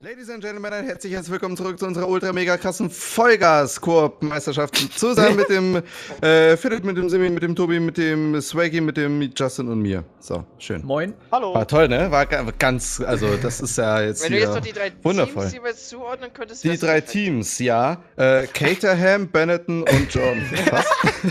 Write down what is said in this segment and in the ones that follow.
Ladies and Gentlemen, ein herzliches Willkommen zurück zu unserer ultra mega krassen Vollgas-Koop-Meisterschaft. Zusammen mit dem Philipp, mit dem Simi, mit dem Tobi, mit dem Swaggy, mit dem Justin und mir. So, schön. Moin. Hallo. War toll, ne? War ganz, also das ist ja jetzt Wenn hier du jetzt noch die drei wundervoll. Teams jeweils zuordnen könntest, Die wär's drei perfekt. Teams, ja. Caterham, Benetton und John. Was?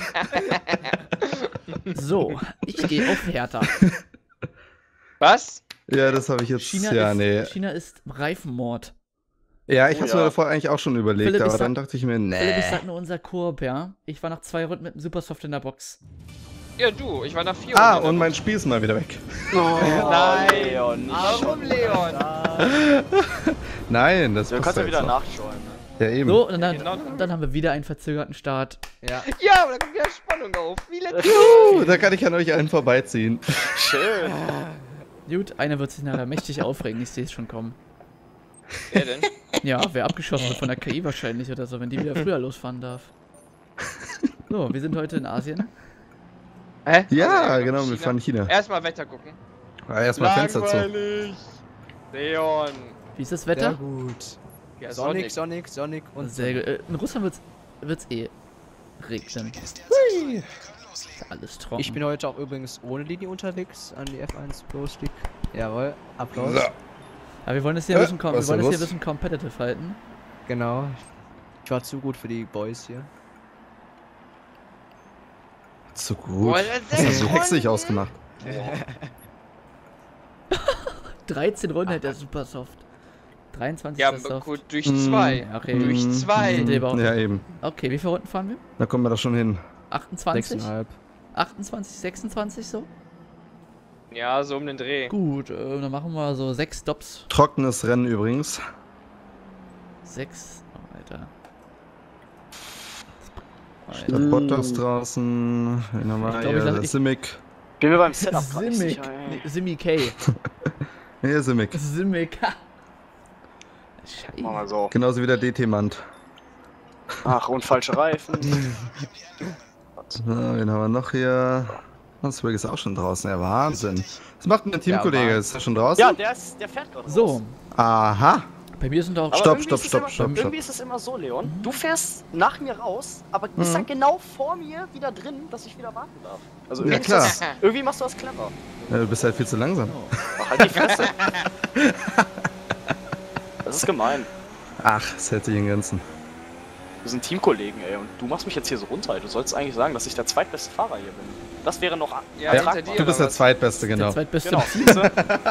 So, ich gehe auf Hertha. Was? Ja, das habe ich jetzt, China ist Reifenmord. Ja, ich Oh hab's ja. mir davor eigentlich auch schon überlegt, Philipp, ich aber sag- dann dachte ich mir, Philipp, ich nee. sag nur unser Koop, ja. Ich war nach 2 Runden mit dem Supersoft in der Box. Ja, du. Ich war nach 4 Ah, Runden. und mein Spiel ist mal wieder weg. Nein. Leon, nicht Warum, schon. Leon? Nein, das Du passt kannst ja wieder jetzt nachschauen. Ne? noch. Ja, eben. So, und dann, genau. dann haben wir wieder einen verzögerten Start. Ja. Ja, aber da kommt wieder Spannung auf. Wie letztes Da kann ich an euch allen vorbeiziehen. Schön. Gut, einer wird sich nachher mächtig aufregen, ich sehe es schon kommen. Wer denn? Ja, wer abgeschossen wird von der KI wahrscheinlich oder so, wenn die wieder früher losfahren darf. So, wir sind heute in Asien. Hä? Ja, Also, genau, wir China. fahren China. Erstmal Wetter gucken. Erstmal Fenster zu. Langweilig. Leon. Wie ist das Sehr Wetter? gut. Ja, Sonnig und Sehr gut. In Russland wird's eh regnen. Ist alles trocken. Ich bin heute auch übrigens ohne Linie unterwegs an die F1 Pro Stick. Jawohl, Applaus. So. Aber wir wollen es hier, was wir ist wollen da es hier los? ein bisschen competitive halten. Genau. Ich war zu gut für die Boys hier. Zu gut. Boah, Das hast du hexig ausgemacht. 13 Runden hat der Supersoft. 23 Ja, ist das aber Soft. gut, durch Mm. 2. Ja, okay. Durch 2. Sind wir überhaupt- Ja, eben. Okay, wie viele Runden fahren wir? Da kommen wir doch schon hin. 28? 6,5. 28, 26 so? Ja, so um den Dreh. Gut, dann machen wir so 6 Stops. Trockenes Rennen übrigens. 6. Oh, Alter. Der Bottas draußen. Wen haben wir Ich glaub, hier? ich lass- Der ich- Simic. Bin mir beim Setup gerade nicht Simic. sicher, ey. Nee, Simi K. Hier, Simic. Simic. Mach mal so. Genauso wie der DT-Mand. Ach, und falsche Reifen. So, wen haben wir noch hier? Swag ist auch schon draußen. Ja, Wahnsinn. Was macht denn der Teamkollege? Ja, Ist er schon draußen? Ja, der fährt gerade So, raus. Aha. bei mir sind auch... Aber Stopp, irgendwie stopp, ist es stopp, immer- stopp, stopp. Irgendwie ist es immer so, Leon. Du fährst nach mir raus, aber bist dann genau vor mir wieder drin, dass ich wieder warten darf. Also Ja, irgendwie, klar. irgendwie machst du das clever. Ja, du bist halt viel zu langsam. Ach, halt die Fresse. Das ist gemein. Ach, das hält sich in Grenzen. Wir sind Teamkollegen, ey, und du machst mich jetzt hier so runter. Du sollst eigentlich sagen, dass ich der zweitbeste Fahrer hier bin. Das wäre noch Ja, ertragbar. hinter dir. Du bist der was? Zweitbeste, Der genau. zweitbeste Genau, im Team. siehst du?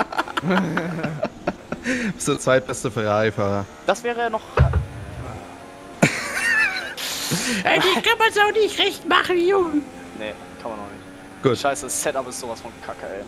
Du bist der zweitbeste Ferrari-Fahrer. Das wäre noch. Ey, die kann man auch nicht recht machen, Junge. Nee, kann man noch nicht. Gut. Scheiße, das Setup ist sowas von Kacke, ey.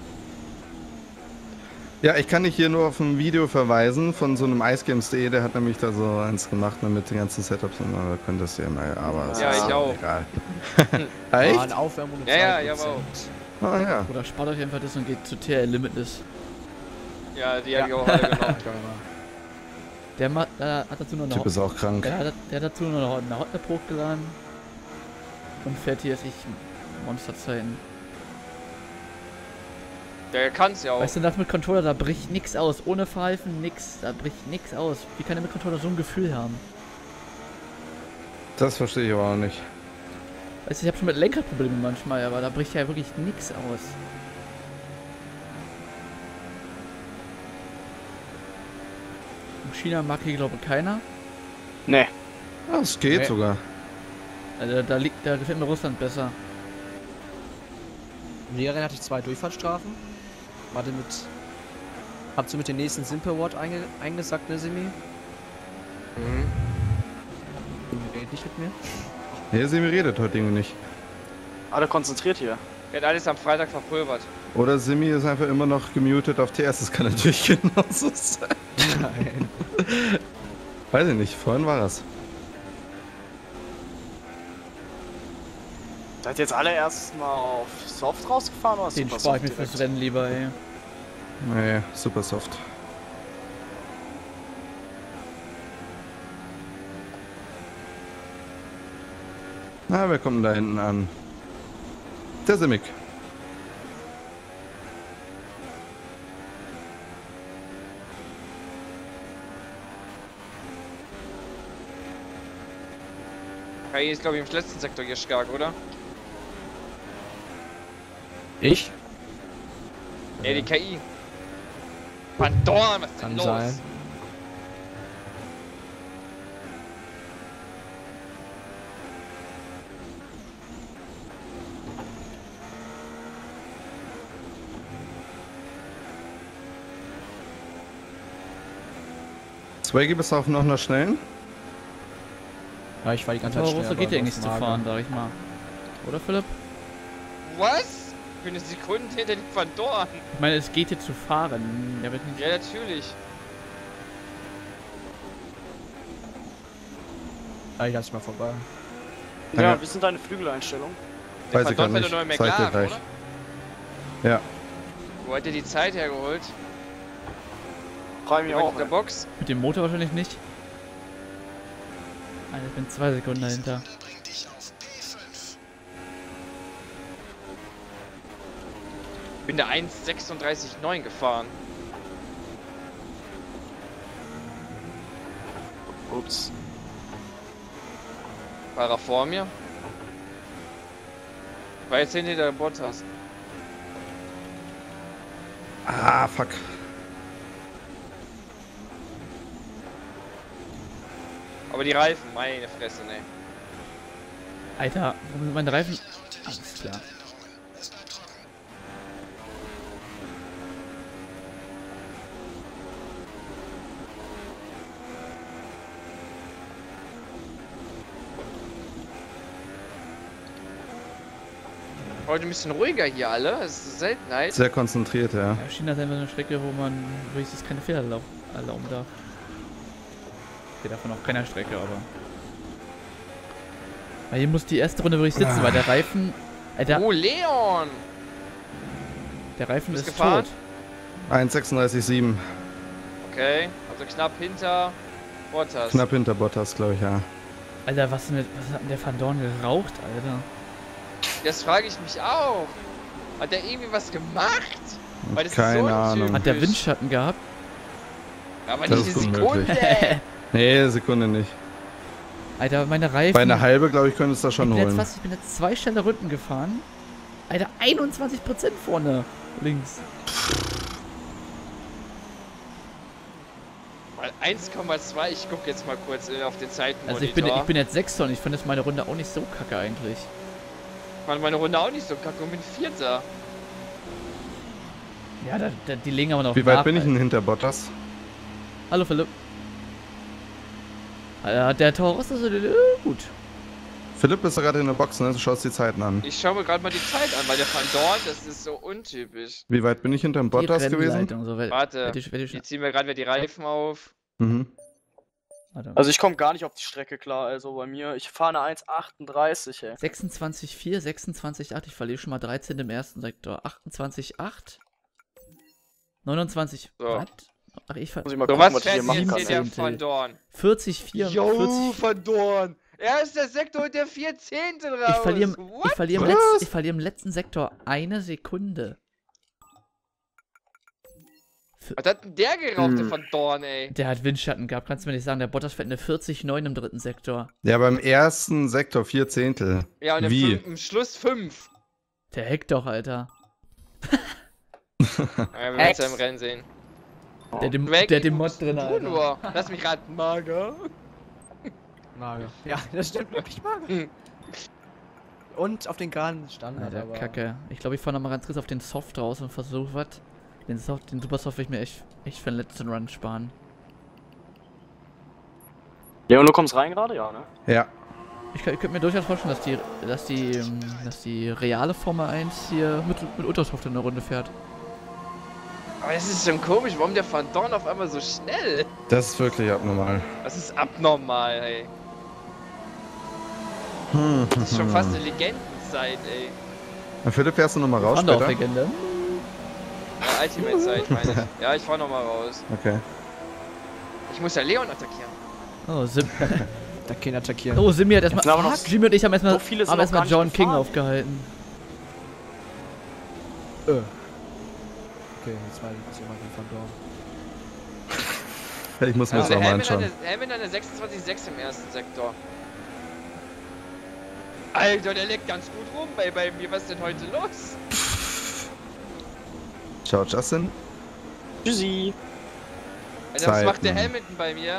Ja, ich kann dich hier nur auf ein Video verweisen von so einem icegames.de, der hat nämlich da so eins gemacht ne, mit den ganzen Setups und da könntest du ja mal, aber es Ja, ist ich auch. egal. War Echt? eine Aufwärmung um Ja, 2%. ja, aber auch. Ah ja. Oder spart euch einfach das und geht zu TL Limitless. Ja, die hab ich auch alle genommen. Der hat dazu noch eine Typ ist auch krank. der hat dazu noch eine Hotnap hochgeladen. Und fährt hier sich Monsterzeiten. Der kann's ja auch. Weißt du, das mit Controller, da bricht nix aus. Ohne Verhalten nix. Da bricht nix aus. Wie kann der mit Controller so ein Gefühl haben? Das verstehe ich aber auch nicht. Weißt du, ich habe schon mit Lenkradproblemen manchmal, aber da bricht ja wirklich nix aus. In China mag hier glaube ich keiner. Nee. Ah, es geht Nee. sogar. Also da gefällt mir Russland besser. In der Rennen hatte ich 2 Durchfahrtsstrafen. Habt ihr mit dem nächsten Simple-Wort eingesackt, ne, Simi? Mhm. Redet nicht mit mir. Nee, Simi redet heute irgendwie nicht. Alle konzentriert hier. Der hat alles am Freitag verpulvert. Oder Simi ist einfach immer noch gemutet auf TS, das kann natürlich genauso sein. Nein. Weiß ich nicht, vorhin war es. Seid ihr jetzt alle erst mal auf Soft rausgefahren oder Den Super spare ich Soft mir fürs direkt? Rennen lieber, ey. Nee, super soft. Na, wer kommt denn da hinten an? Der Simic. KI ist, glaube ich, im letzten Sektor hier stark, oder? Ich? Ja, die KI. Van Dorn, was ist denn Kann los? sein. Swaggy, bist du auf noch einer schnellen? Ja, ich war die ganze Zeit Aber schnell. so geht ja aber eigentlich zu mager. fahren, sag ich mal. Oder Philipp? Was? Für eine Sekunde hinter dem Van Dorn. Ich meine, es geht hier zu fahren. Ja, wird nicht. Ja, natürlich. Ja, ich lass mal vorbei. Ja, Ja. wie sind deine Flügeleinstellungen? Der Weiß Van ich Dorn gar fährt doch nicht. nur im Zeig dir McLaren, gleich. oder? Ja. Wo hat der die Zeit hergeholt? Frage mich auch. In der Box? Mit dem Motor wahrscheinlich nicht. Alter, ich bin 2 Sekunden dahinter. Ich bin der 1,36,9 gefahren. Ups. War er vor mir? War jetzt hinter der Bottas. Ah, fuck. Aber die Reifen, meine Fresse, ne. Alter, warum sind meine Reifen? Alles klar. Heute ein bisschen ruhiger hier alle, das ist eine Seltenheit. Sehr konzentriert, ja. Ja, China ist einfach eine Strecke, wo ich jetzt keine Fehler erlauben darf. Okay, davon auf keiner Strecke, aber. Weil hier muss die erste Runde wirklich sitzen, weil der Reifen. Alter, Oh, Leon! der Reifen bist ist gefahren? tot. 1,36,7. Okay, also knapp hinter Bottas. Knapp hinter Bottas, glaube ich, ja. Alter, was hat denn der Van Dorn geraucht, Alter? Das frage ich mich auch. Hat der irgendwie was gemacht? Weil das Keine ist so Ahnung. untypisch. Hat der Windschatten gehabt? Aber Das nicht ist eine unmöglich. Sekunde! Nee, Sekunde nicht. Alter, meine Reifen. Bei einer halbe, glaube ich, könntest du das schon holen. Ich bin jetzt 2 schnelle Runden gefahren. Alter, 21% vorne. Links. Mal 1,2, ich gucke jetzt mal kurz auf den Zeitenmonitor. Also ich bin jetzt 6. und ich finde jetzt meine Runde auch nicht so kacke eigentlich. Ich fand meine Runde auch nicht so kacke und bin Vierter. Ja, die legen aber noch Wie weit nach, bin ich Alter. denn hinter Bottas? Hallo Philipp. Alter, der Taurus ist gut. Philipp ist gerade in der Box, ne? Du schaust die Zeiten an. Ich schaue mir gerade mal die Zeit an, weil der Van Dorn, das ist so untypisch. Wie weit bin ich hinterm Bottas Die gewesen? Rennleitung, so, Warte, ich ich ziehe mir gerade wieder die Reifen auf. Mhm. Also ich komme gar nicht auf die Strecke klar, also bei mir. Ich fahre eine 1,38, ey. 26,4, 26,8. Ich verliere schon mal 13 im ersten Sektor. 28,8. 29. So. Was? Ach, ich Muss ich mal So, gucken, was was ich hier fährt machen jetzt kann. hier der Zehntel. Van Dorn? 40,4. Yo, 40. Van Dorn! Er ist der Sektor und der 4 Zehntel raus! Ich verliere What? ich verliere im letzten Sektor 1 Sekunde. Was hat denn der geraucht, der Hm. Van Dorn, ey? Der hat Windschatten gehabt, kannst du mir nicht sagen. Der Bottas fährt eine 40,9 im dritten Sektor. Ja, beim ersten Sektor 4 Zehntel. Ja, und im, Wie? im Schluss 5. Der hackt doch, Alter. Ja, wir werden es ja im Rennen sehen. Der hat den Mod drin, Du Alter. nur. Lass mich raten, mager. Mager. Ja, das stimmt wirklich mager. Und auf den geraden Standard. Alter, aber Kacke. Ich glaube, ich fahre nochmal ganz kurz auf den Soft raus und versuche was. Den Super Soft will ich mir echt für den letzten Run sparen. Leon, du kommst rein gerade? Ja, ne? Ja. Ich könnte mir durchaus vorstellen, dass die reale Formel 1 hier mit Ultrasoft in der Runde fährt. Aber es ist schon komisch, warum der Van Dorn auf einmal so schnell? Das ist wirklich abnormal. Das ist abnormal, ey. Das ist schon fast eine Legendenzeit, ey. Na, Philipp, fährst du nochmal raus Fand auch später? Legende. Ja, Ultimate-Zeit, meine ich. Ja, ich fahr nochmal raus. Okay. Ich muss ja Leon attackieren. Oh, da kann ihn attackieren. oh, Simi hat erstmal. Jetzt haben wir noch Jimmy und ich haben erstmal so viele sind noch gar nicht John King gefahren. aufgehalten. Okay, jetzt mal jemand von Dorn. Ich muss mir das auch mal anschauen. Hamilton eine 26,6 im ersten Sektor. Alter, der leckt ganz gut rum bei mir. Was ist denn heute los? Ciao, Justin. Tschüssi. Alter, was macht der Zeiten. Hamilton bei mir?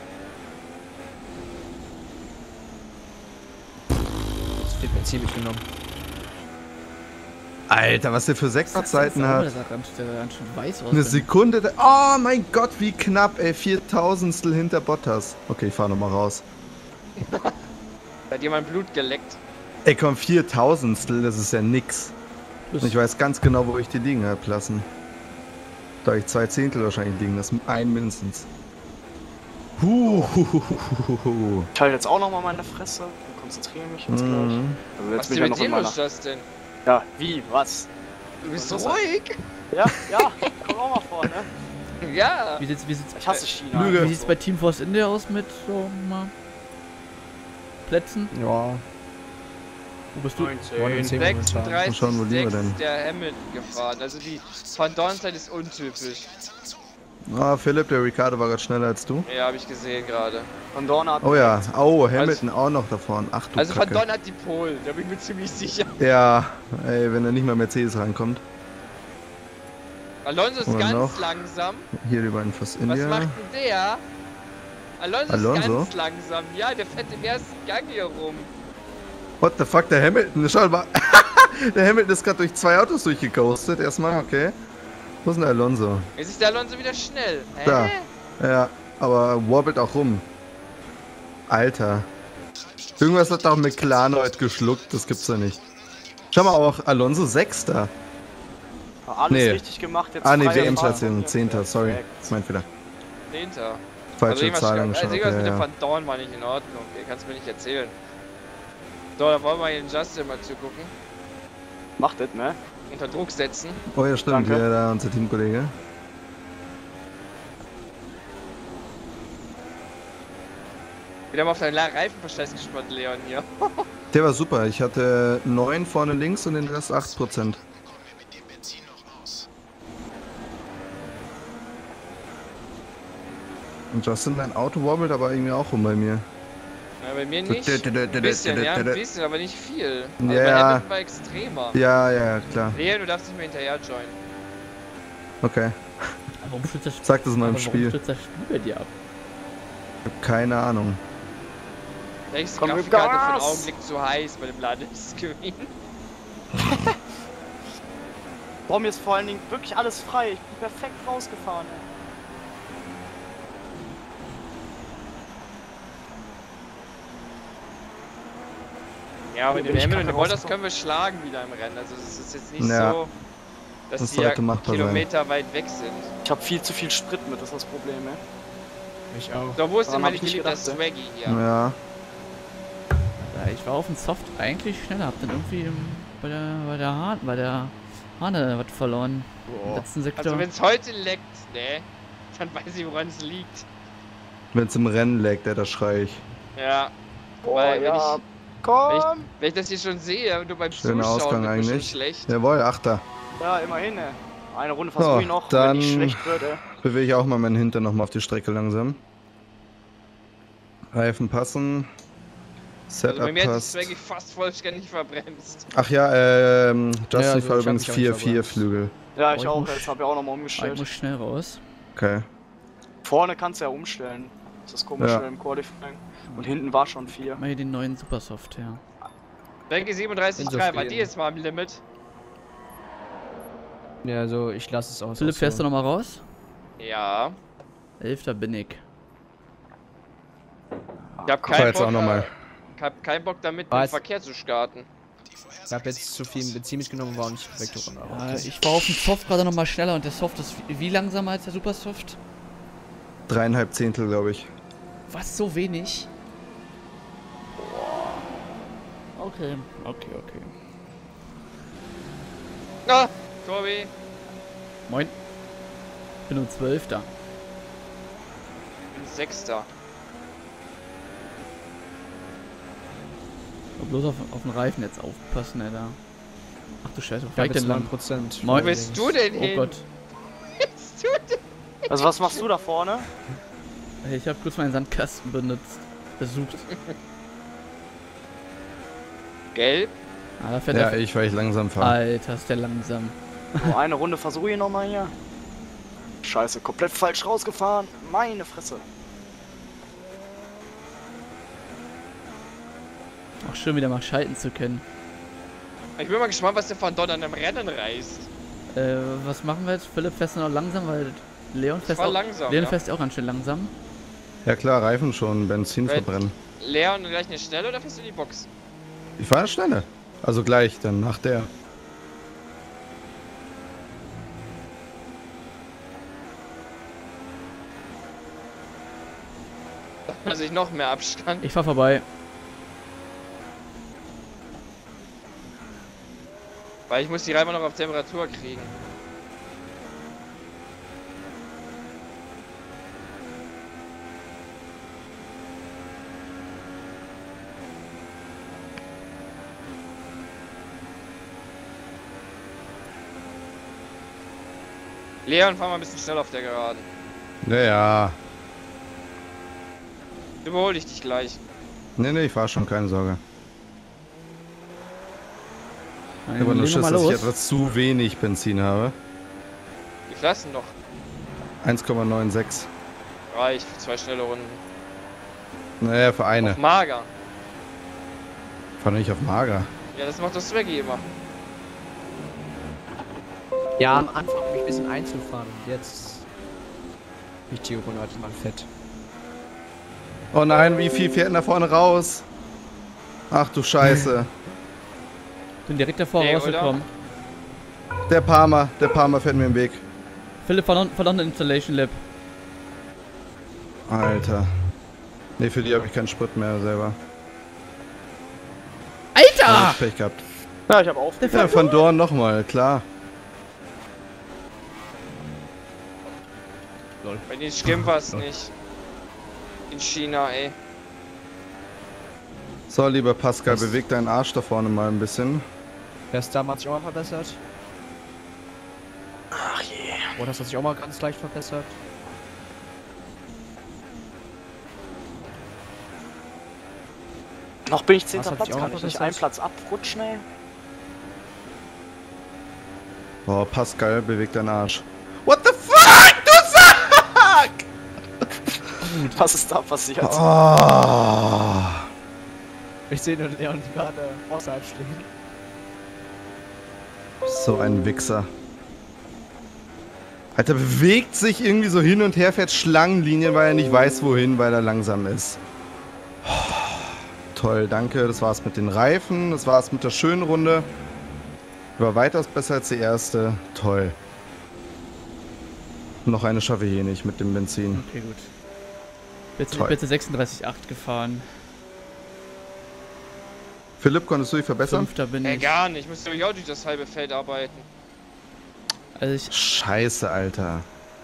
Das wird Benzin mitgenommen. Alter, was der für Sektorzeiten hat. Das sah ganz schön weiß aus. Eine Sekunde. Oh mein Gott, wie knapp, ey. 4000stel hinter Bottas. Okay, ich fahr nochmal raus. Da hat jemand Blut geleckt. Ey, komm, 4000stel, das ist ja nix. Und ich weiß ganz genau, wo ich die liegen hab lassen. Da hab ich 2 Zehntel wahrscheinlich liegen, das ist ein mindestens. Ich halte jetzt auch nochmal meine Fresse und konzentriere mich jetzt gleich. Also Was jetzt ist bin ich denn ja mit noch dir in meiner... los, Justin? Ja, wie? Was? Du bist Was ist ruhig. Ja, komm auch mal vor, ne? Ja. Wie sieht's Ich hasse China. Lüge. Wie sieht's bei Team Force India aus mit so mal Plätzen? Ja. Wo bist du? 19 momentan. 36, Mal schauen, wo liegen wir denn? der Hamilton gefahren. Also die Van Dorn-Zeit ist untypisch. Ah, Philipp, der Ricardo war gerade schneller als du. Ja, habe ich gesehen gerade. Von Dorn hat... Oh ja, oh, Hamilton auch noch davon. Ach du Also Van Kacke. Dorn hat die Polen, da bin ich mir ziemlich sicher. Ja, ey, wenn er nicht mal Mercedes reinkommt. Alonso ist Oder ganz noch? langsam. Hier über den Fast Was India. macht denn der? Alonso ist Alonso? ganz langsam. Ja, der fährt im ersten Gang hier rum. What the fuck, der Hamilton, schau mal. Der Hamilton ist gerade durch 2 Autos durchgeghostet. Erstmal, okay. Wo ist denn der Alonso? Jetzt ist der Alonso wieder schnell. Hä? Da. Ja, aber wobbelt auch rum. Alter. Irgendwas hat auch McLaren heute geschluckt, das gibt's ja nicht. Schau mal, auch Alonso Sechster. Alles Nee. richtig gemacht. Jetzt Ah ne, freier WM-Platzierung, Fahren. 10. Sorry. Perfekt. Das ist mein Fehler. 10. Falsche irgendwas Zahl also angeschaut. irgendwas mit Ja, dem ja. Van Dorn war nicht in Ordnung. Okay, kannst du mir nicht erzählen. So, da wollen wir den Justin mal zugucken. Macht das, ne? Unter Druck setzen. Oh ja, stimmt, Danke. ja, da unser Teamkollege. Wieder mal auf deinen Reifenverschleiß gespannt, Leon hier. Der war super. Ich hatte 9 vorne links und den Rest 8%. Und Justin, dein Auto wobbelt aber irgendwie auch rum bei mir. Na, bei mir nicht. Ein bisschen, ja, ein bisschen, aber nicht viel. Also Ja. bei Hamilton war extremer. Ja, ja, klar. Leon, du darfst nicht mehr hinterher joinen. Okay. Warum stürzt das Sag das mal im aber Spiel. Warum stürzt das Spiel bei dir ab? Keine Ahnung. Vielleicht ist die Komm, gib Grafikkarte für den Gas! Augenblick zu heiß bei dem Ladescreen. Boah, mir ist vor allen Dingen wirklich alles frei. Ich bin perfekt rausgefahren, ey. Ja, aber Bin den ich Hamilton und kacke den Bottas rausgekommen. können wir schlagen wieder im Rennen. Also es ist jetzt nicht Ja. so, dass Das die ja sollte machbar sein. Kilometer weit weg sind. Ich habe viel zu viel Sprit mit, das ist das Problem, ey. Ich auch. So, wo ist denn Daran hab meine ich nicht geliebte gedacht, Swaggy hier? Ja. Ja, ich war auf dem Soft eigentlich schneller, hab dann irgendwie bei der Hahne was verloren. Im letzten Sektor. Also wenn es heute leckt, ne, dann weiß ich, woran es liegt. Wenn es im Rennen leckt, da schrei ich. Ja. Boah, Weil ja. Komm! wenn ich das hier schon sehe und du beim Schöner Zuschauen Ausgang wird mir schon eigentlich. schlecht. Jawohl, Achter. Ja, immerhin, ey. Eine Runde fast So, ruhig noch, dann- wenn ich schlecht wird, ey. Bewege ich auch mal meinen Hintern nochmal auf die Strecke langsam. Reifen passen. Also Setup bei mir hat die passt. Swaggy fast vollständig verbremst. Ach ja, Justin, Ja, also ich fahre ich hab übrigens mich auch nicht 4-4 verbremst. Flügel. Ja, Oh, ich ich auch, muss- jetzt habe ich auch nochmal Ich umgestellt. muss schnell raus. Okay. Vorne kannst du ja umstellen. Das ist komisch Ja. im Qualifying. Und hinten war schon 4. Mal hier den neuen Supersoft her. Swaggy 37,3, war die jetzt mal am Limit? Ja, also ich lasse es aus. Philipp, fährst du nochmal raus? Ja. 11. bin ich. Ich hab Fahr keinen jetzt auch Bock, nochmal. ich hab keinen Bock damit, den Was? Verkehr zu starten. Ich habe jetzt zu viel Benzin mitgenommen, war nicht weggefahren. Ja, ich war auf dem Soft gerade nochmal schneller und der Soft ist wie langsamer als der Supersoft? 3,5 Zehntel, glaube ich. Was, so wenig? Okay. Na, Tobi. Moin. Bin um 12. Ich bin Sechster. Bloß auf den Reifen jetzt aufpassen, Alter. Ach du Scheiße, wo Ich fahr habe ich jetzt denn lang? 9%. Moin. Wo bist du denn Oh hin? Gott. Bist du denn? Also was machst du da vorne? Hey, ich habe kurz meinen Sandkasten benutzt. Besucht. Gelb. Ah, da fährt Ja, der... weil ich langsam fahre. Alter, ist der langsam. So, eine Runde versuche ich nochmal hier. Scheiße, komplett falsch rausgefahren. Meine Fresse. Auch schön wieder mal schalten zu können. Ich bin mal gespannt, was der Van Dorn an einem Rennen reißt. Was machen wir jetzt? Philipp fährt noch langsam, weil Leon fährt war auch, langsam, Leon ja. fährt auch ganz schön langsam. Ja klar, Reifen schon, Benzin verbrennen. Leon gleich eine Schnelle oder fährst du in die Box? Ich fahre schneller. Also gleich, dann nach der. Also ich noch mehr Abstand. Ich fahr vorbei. Weil ich muss die Reifen noch auf Temperatur kriegen. Leon, fahr mal ein bisschen schnell auf der Geraden. Ja. Überhole ich dich gleich. Nee, ich fahre schon, keine Sorge. Dann Aber nur legen wir Schiss, mal dass ich los. etwas zu wenig Benzin habe. Die Flaschen noch. 1,96. Reicht für 2 schnelle Runden. Naja, für eine. Auf mager. Fahr nicht auf mager. Ja, das macht das Swaggy immer. Ja, am Anfang mich ein bisschen einzufahren. Jetzt. Ich die Runde heute mal fett. Oh nein, wie viel fährt denn da vorne raus? Ach du Scheiße. Bin direkt davor Nee, rausgekommen. Der Palmer fährt mir im Weg. Philipp verloren eine Installation Lab. Alter. Nee, für die habe ich keinen Sprit mehr selber. Alter! Hab ich Pech gehabt. Ja, ich habe auf. Ja, von Dorn nochmal, klar. Bei denen stimmt was nicht. In China, ey. So, lieber Pascal, beweg deinen Arsch da vorne mal ein bisschen. Das damals hat sich auch mal verbessert. Ach je. Oder das hat sich auch mal ganz leicht verbessert. Noch bin ich 10. Was hat Platz, sich auch kann noch ich nicht verbessert? einen Platz abrutschen, ey? Boah, Pascal, beweg deinen Arsch. What the fuck, du Sack! Was ist da passiert? Oh. Ich sehe nur Leon gerade außerhalb stehen. So ein Wichser. Alter, bewegt sich irgendwie so hin und her, fährt Schlangenlinien, weil er nicht weiß, wohin, weil er langsam ist. Toll, danke. Das war's mit den Reifen. Das war's mit der schönen Runde. War weitaus besser als die erste. Toll. Noch eine schaffe ich hier nicht mit dem Benzin. Okay, gut. Bitte, Toll. bitte 36,8 gefahren. Philipp, konntest du dich verbessern? Fünfter bin ich. Gar nicht. Ich muss ja auch durch das halbe Feld arbeiten. Also ich... Scheiße, Alter.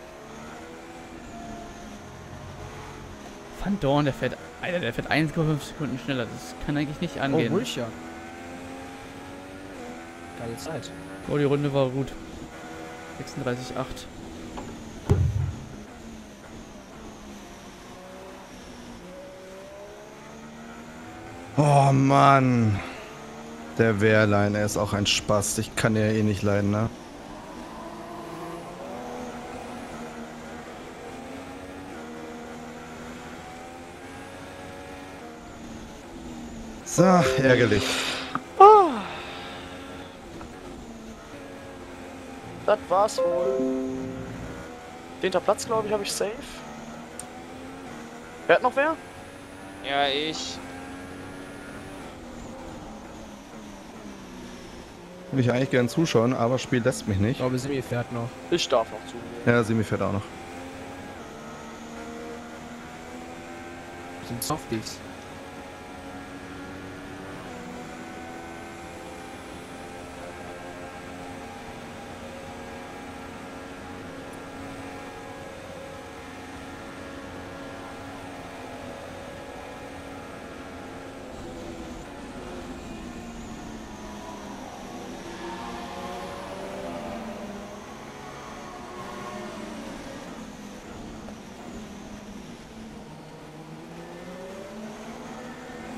Van Dorn, der fährt... Alter, der fährt 1,5 Sekunden schneller. Das kann eigentlich nicht angehen. Oh, ruhig ja. Geile Zeit. Oh, die Runde war gut. 36,8. Oh Mann. Der Wehrlein, er ist auch ein Spast. Ich kann ja eh nicht leiden, ne? So, ärgerlich. Das war's wohl. 10. Platz, glaube ich, habe ich safe. Wer hat noch wer? Ja, ich. Will ich eigentlich gern zuschauen, aber das Spiel lässt mich nicht. Ich glaube, Simi fährt noch. Ich darf noch zu. Ja, Simi fährt auch noch. Das sind Softies.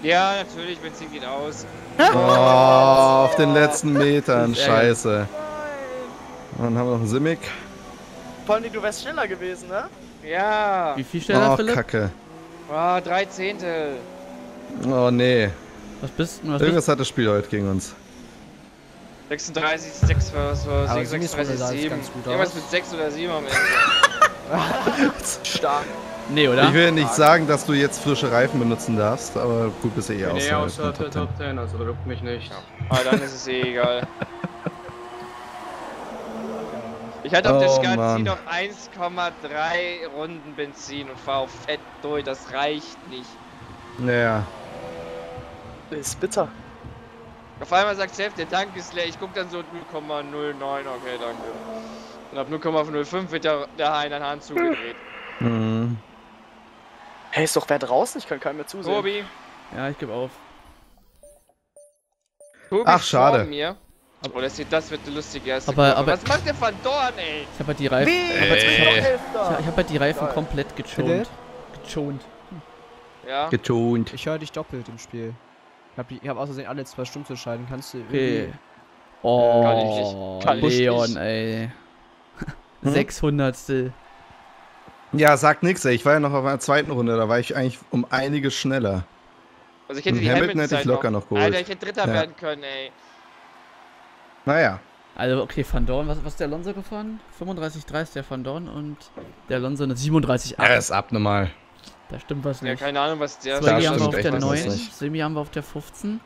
Ja, natürlich, Benzin geht aus. Oh, auf den letzten Metern, Das ist scheiße. Und dann haben wir noch einen Simic. Vor allem, du wärst schneller gewesen, ne? Ja. Wie viel schneller, Oh, Philipp? Kacke. Oh, 3 Zehntel. Oh, nee. Was bist du? Irgendwas hat das Spiel heute gegen uns. 36, 6, was war Aber 6, Simis Runde 36, sah jetzt 7. ganz gut Irgendwas aus. mit 6 oder 7 am Ende. Stark. Nee, oder? Ich will nicht sagen, dass du jetzt frische Reifen benutzen darfst, aber gut, bist du eh Nee, aus. außer der Top 10, also da juckt mich nicht. Aber dann ist es eh egal. Ich hatte auf der Oh, Skat Mann. auf 1,3 Runden Benzin und fahr auf fett durch, das reicht nicht. Naja. Ist bitter. Auf einmal sagt Chef, der Tank ist leer, ich guck dann so 0,09, okay, danke. Und ab 0,05 wird der Hahn an Hahn zugedreht. Mhm. Hey, ist doch wer draußen? Ich kann keinem mehr zusehen. Tobi, Ja, ich gebe auf. Tobi Ach, ist schade. vor mir. Oh, das wird eine lustige erste Aber- Kurve. aber- Was macht der Van Dorn, ey? Ich habe halt die Reifen. Wie? Ich hab halt die Reifen Geil. komplett geschont. Philipp? Geschont. Ja. Getont. Ich höre dich doppelt im Spiel. Ich hab aus Versehen alle 2 Stunden zu schalten. Kannst du Okay. irgendwie... Kann ich Oh, nicht. Kann ich Leon, nicht. ey. Hm? 600. Ja, sag nix, ey. Ich war ja noch auf einer zweiten Runde, da war ich eigentlich um einiges schneller. Also ich hätte Und die Hamilton hätte ich Hamilton-Zeit locker noch geholt. Alter, ich hätte Dritter Ja. werden können, ey. Naja. Also, okay, Van Dorn, was ist der Alonso gefahren? 35,3 ist der Van Dorn und der Alonso eine 37,8. Er ist abnormal. Da stimmt was Ja, nicht. keine Ahnung, was der... Swaggy Da haben wir stimmt auf echt der was 9, nicht. Semi haben wir auf der 15.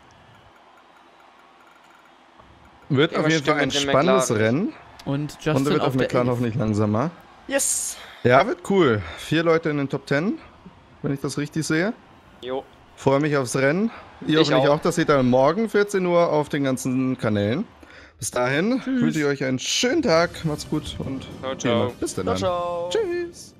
Wird Ja, auf jeden stimmt, Fall ein mit dem spannendes McLaren. Rennen. Und Und er Justin wird auf auf der McLaren 11. hoffentlich langsamer. Yes. Ja, wird cool. 4 Leute in den Top 10, wenn ich das richtig sehe. Jo. Freue mich aufs Rennen. Ihr Ich hoffentlich auch. auch. Das seht ihr morgen 14 Uhr auf den ganzen Kanälen. Bis dahin wünsche ich euch einen schönen Tag. Macht's gut und Ciao, ciao. bis dann. Ciao, ciao. Tschüss.